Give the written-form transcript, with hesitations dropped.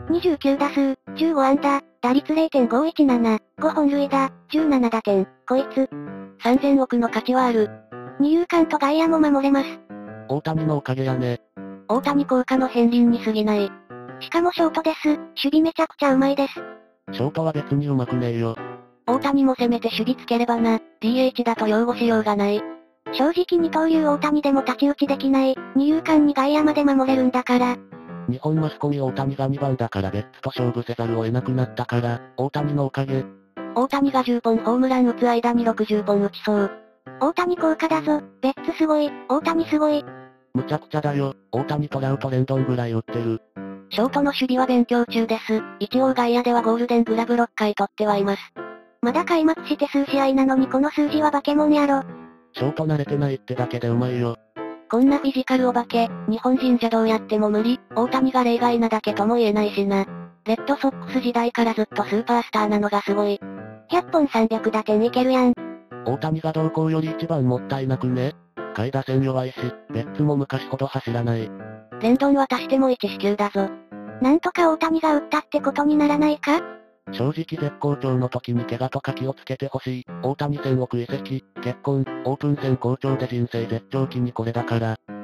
29打数、15安打、打率0.517、5本塁打、17打点、こいつ。 3000億の価値はある。 二遊間と外野も守れます。 大谷のおかげやね。 大谷効果の片鱗に過ぎない。 しかもショートです。守備めちゃくちゃうまいです。 ショートは別に上手くねえよ。 大谷もせめて守備つければな、DH だと擁護しようがない。 正直二刀流大谷でも太刀打ちできない、二遊間に外野まで守れるんだから。 日本マスコミ大谷が2番だからベッツと勝負せざるを得なくなったから、大谷のおかげ。 大谷が10本ホームラン打つ間に60本打ちそう。 大谷効果だぞ、ベッツすごい、大谷すごい。 むちゃくちゃだよ、大谷トラウトレンドンぐらい打ってる。 ショートの守備は勉強中です。一応外野ではゴールデングラブ6回取ってはいます。 まだ開幕して数試合なのにこの数字は化け物やろ。 ショート慣れてないってだけでうまいよ。 こんなフィジカルお化け、日本人じゃどうやっても無理、大谷が例外なだけとも言えないしな。レッドソックス時代からずっとスーパースターなのがすごい。 100本300打点いけるやん。 大谷が同行より一番もったいなくね。下位打線弱いし、ベッツも昔ほど走らない。 レンドンは足しても1四球だぞ。 なんとか大谷が打ったってことにならないか？ 正直絶好調の時に怪我とか気をつけてほしい。大谷1000億移籍、結婚、オープン戦好調で人生絶頂期にこれだから。